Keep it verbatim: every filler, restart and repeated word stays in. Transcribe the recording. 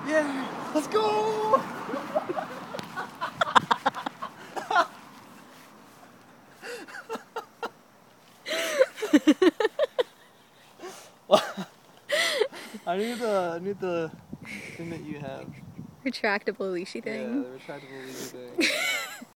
Yeah, let's go! I need the, I need the thing that you have. Retractable leashy thing. Yeah, the retractable leashy thing.